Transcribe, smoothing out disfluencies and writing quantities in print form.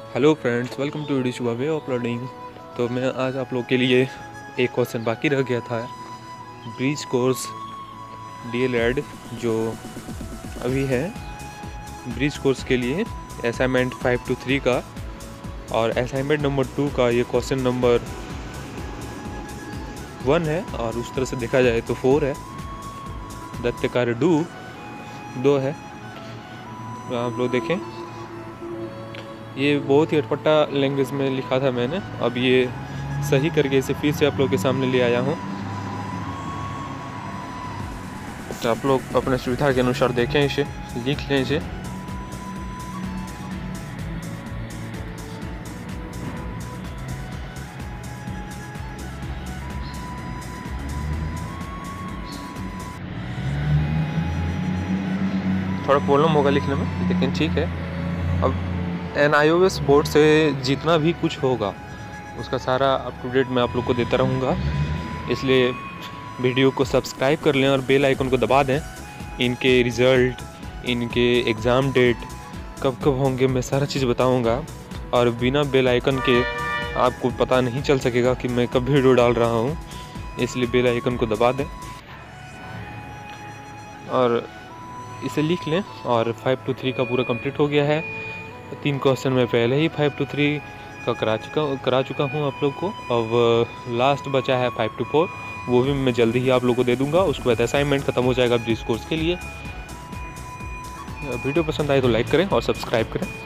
Hello friends, welcome to the Shubha way uploading. तो मैं आज आप लोग के लिए एक क्वेश्चन बाकी रह गया था। ब्रिज कोर्स DL जो अभी है, ब्रिज कोर्स के लिए असाइनमेंट 5-3 का और असाइनमेंट नंबर 2 का ये क्वेश्चन नंबर 1 है और उस तरह से देखा जाए तो 4 है। दैत्य कार्य 2 है। तो आप लोग देखें, ये बहुत ही अटपटा लैंग्वेज में लिखा था मैंने। अब ये सही करके इसे फिर से आप लोग के सामने ले आया हूँ। तो आप लोग अपने सुविधा के अनुसार देखें, इसे लिख लें इसे। थोड़ा प्रॉब्लम होगा लिखने में, लेकिन ठीक है। अब NIOS बोर्ड से जितना भी कुछ होगा उसका सारा अप टू डेट मैं आप लोग को देता रहूँगा, इसलिए वीडियो को सब्सक्राइब कर लें और बेल आइकन को दबा दें। इनके रिज़ल्ट, इनके एग्ज़ाम डेट कब कब होंगे, मैं सारा चीज़ बताऊँगा। और बिना बेल आइकन के आपको पता नहीं चल सकेगा कि मैं कब वीडियो डाल रहा हूँ, इसलिए बेल आइकन को दबा दें और इसे लिख लें। और 5-3 का पूरा कंप्लीट हो गया है। 3 क्वेश्चन मैं पहले ही 5-3 का करा चुका हूँ आप लोग को। अब लास्ट बचा है 5-4, वो भी मैं जल्दी ही आप लोग को दे दूंगा। उसके बाद असाइनमेंट खत्म हो जाएगा ब्रिज कोर्स के लिए। वीडियो पसंद आए तो लाइक करें और सब्सक्राइब करें।